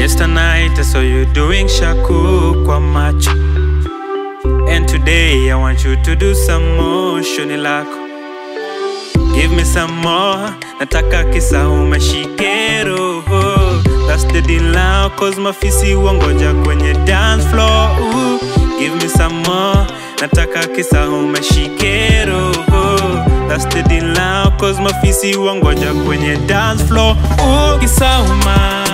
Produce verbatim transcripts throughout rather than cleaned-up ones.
Yesterday I saw you doing shaku kwa macho, and today I want you to do some more. Shoni lako, give me some more. Nataka kisa umeshikero. That's the deal now, cause mafisi wangoja kwenye dance floor. Ooh, give me some more. Nataka kisa umeshikero. That's the deal now, cause mafisi wangoja kwenye dance floor. Ooh, kisa uma,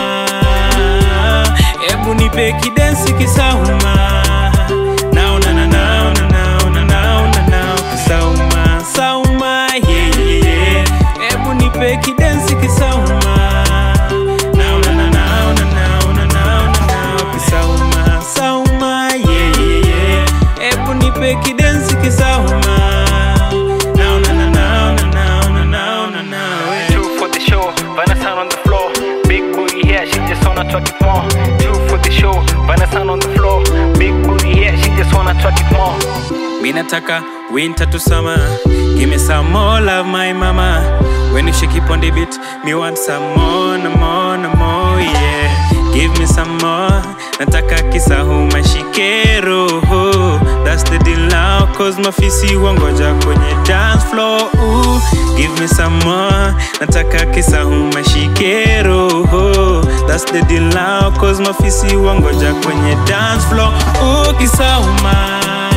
ebu nipe kidensi kisa uma. Now na na now na now na now na now kisa uma, sauma yeah yeah yeah. Ebu nipe kidensi kisa uma. Now na na now na now na now na now kisa uma, sauma yeah yeah yeah. Ebu nipe kidensi kisa uma. Now na na now na now na now na now. Two for the show, Vanessa on the floor. Big booty here, she just wanna twerk it more. Two for the show, Vanessa on the floor. Big booty here, she just wanna twerk it more. Me nataka winter to summer. Give me some more love, my mama. When you shake it on the beat, me want some more, no more, no more, yeah. Give me some more. Nataka kisa umeshikero. That's the deal now, cause mafisi wangoja kwenye dance floor. Ooh, give me some more. Nataka kisa umeshikero. That's the deal now, cause mafisi wangoja kwenye dance floor. Ooh, kisa uma,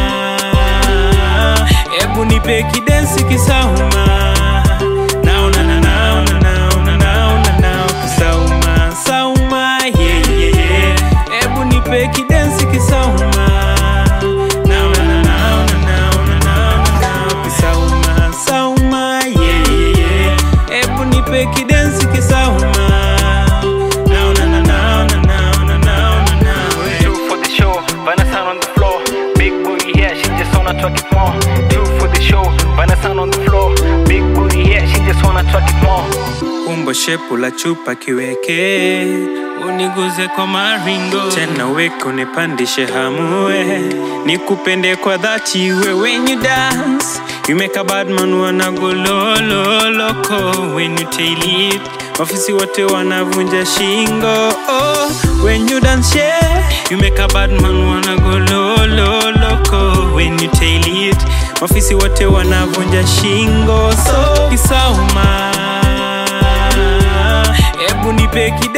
ebu nipe kidensi kisa uma. Now na na now na now na now na now kisa uma, sauma yeah yeah yeah. Ebu nipe kidensi kisa uma. Now na na now na now na now na now kisa uma, sauma yeah yeah yeah. Ebu nipe kidensi kisa uma. Now na na now na now na now na now. Two for the show, Vanessa on the floor. Big booty here, she just wanna twerk it more. Two for the show, Vanessa on the floor. Big booty here, she just wanna twerk it more. Umbo shepu la chupa kiweke, uniguze kwa maringo. Tena weko nipandishe hamue, nikupende kwa dhati we. When you dance, you make a bad man wanna go lolo loko. When you tail it, mafisi wote wanavunja shingo. Oh, when you dance yeah, you make a bad man wanna go lolo loko. When you tail it, mafisi wote wanavunja shingo. So kisa uma, ebu nipe kidensi